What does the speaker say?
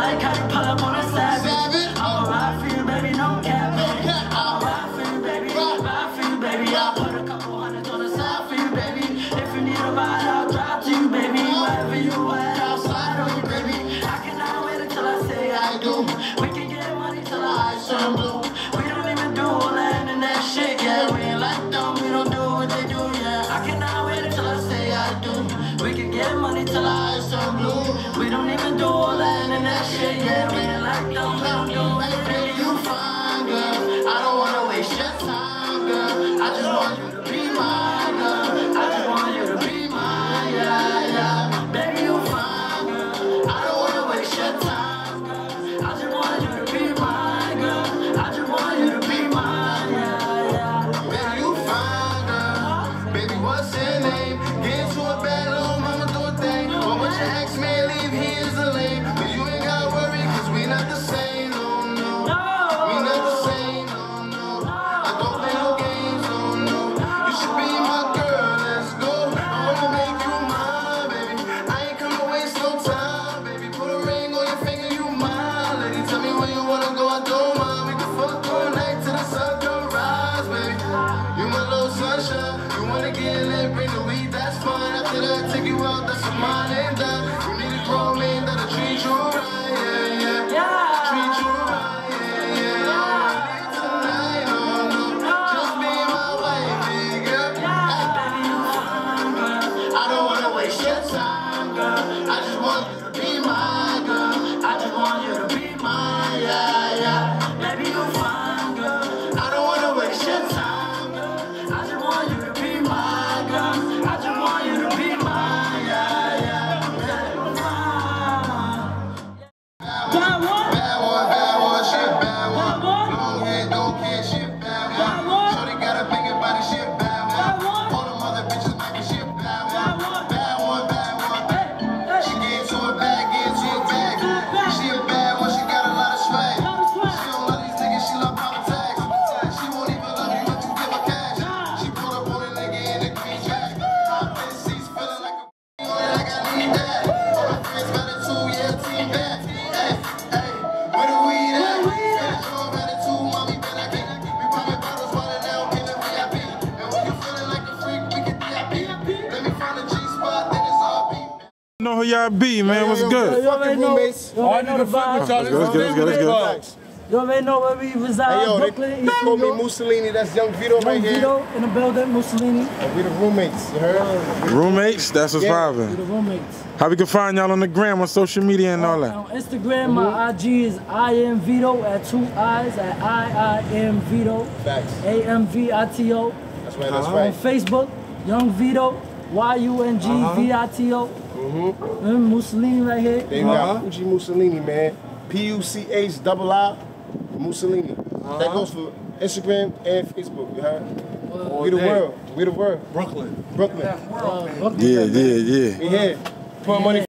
like how you pull up on a savage. I'ma ride for you, baby, no cap, baby. I'ma ride for you, baby, ride for you, baby. I'll put a couple hundreds on the side for you, baby. If you need a ride, I'll drive to you, baby. Wherever you at, I'll slide on you, baby. I cannot wait until I say I do. We can get money till our eyes turn blue. We don't even do all that and that shit, yeah. We ain't like them, we don't do what they do, yeah. I cannot wait until I say I do. We can get money till our eyes turn blue. We don't even do all that and that shit, yeah. We ain't like them, we don't do it. Baby, you fine, girl. I don't wanna waste your time, girl. I just want you to be mine, girl. I just want you to be mine, yeah, yeah. Baby, you fine, girl. I don't wanna waste your time, girl. I just want you to be mine, girl. I just want you to be mine, yeah, yeah. Baby, you fine, girl. Baby, what's your name? Get into a bad little mama, do a thing. But when your ex man leave, he is a lame. But you ain't gotta worry, cause we not the same, no, no. We not the same, no, no. I don't play no games, no, no. You should be my girl, let's go. I wanna make you mine, baby. I ain't come to waste no time, baby. Put a ring on your finger, you mine, lady. Tell me where you wanna go, I don't mind. We can fuck all night till the sun come rise, baby. You my little sunshine. You wanna get lit, bring the weed, that's fine. After that, take you out, that's a mine and done. You need a grown man that'll treat you right, yeah, yeah. Treat you right, yeah, yeah. Tonight, no, no. Just be my wife, big girl. Baby, you fine, girl. I don't wanna waste your time, girl. I just want you to be my girl. I just want you to be mine, yeah, yeah. Baby, you fine, girl. I don't wanna waste your time, girl. I just want you to be my girl. I just want you to be mine, yeah, yeah. Bad one. Bad one, shit, bad one. Long hair, don't care, shit, bad one. Shorty got a bigger body, shit, bad one. All them other bitches making shit, bad one. Bad one, bad one. She get into a bag, get into a bag. She a bad one, she got a lot of swag. She don't love these niggas, she love private tags. She won't even love you if you give her cash. She pulled up on a nigga in a green jacket. My bitch seats feeling like a on it, like I need that. All my friends better too, yeah, team back. Hey, hey, where the weed at? Finish your better too, mommy, better get. We poppin' bottles while it now in the VIP. And when you feeling like a freak, we can DIP. Let me find a G-spot, then it's all beat. Know who y'all be, man. What's good? You already know. You already know the vibe. Let's go. You already know where we reside. Hey, yo, Brooklyn, they East call New me York. Mussolini, that's Iiamvito right here. Iiamvito in the building, Mussolini. And we the roommates, you heard? Roommates? That's what's We poppin'. the roommates. How we can find y'all on the gram, on social media and all that? On Instagram, my IG is Iiamvito at 2 I's at Iiamvito. Facts. AMVITO. That's right, that's On right. Facebook, Young Vito, YUNGVITO. Mussolini right here. They got Uchi Mussolini, man. PUCH-II Mussolini. That goes for Instagram and Facebook, you heard? We the world. We the world. Brooklyn. Brooklyn. Yeah. We here. Put money